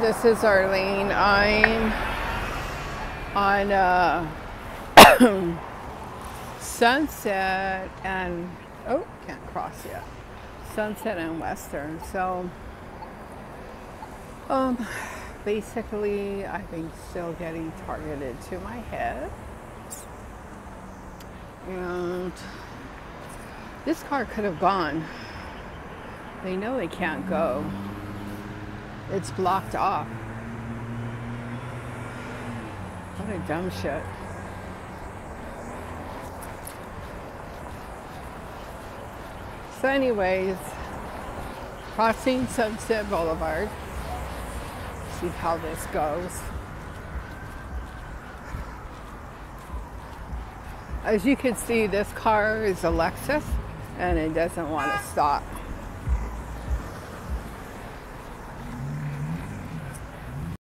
This is Arlene. I'm on Sunset and can't cross yet. Sunset and Western. So basically I've been still getting targeted to my head. And this car could have gone. They know they can't go. It's blocked off. What a dumb shit. So anyways, crossing Sunset Boulevard. See how this goes. As you can see, this car is a Lexus and it doesn't want to stop.